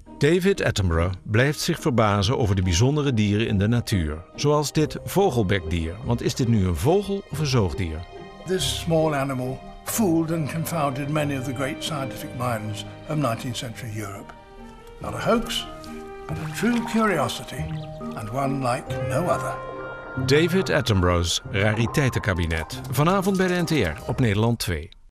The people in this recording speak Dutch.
David Attenborough blijft zich verbazen over de bijzondere dieren in de natuur. Zoals dit vogelbekdier. Want is dit nu een vogel of een zoogdier? This small animal fooled and confounded many of the great scientific minds of 19th century Europe. Not a hoax, but a true curiosity, and one like no other. David Attenborough's Rariteitenkabinet. Vanavond bij de NTR op Nederland 2.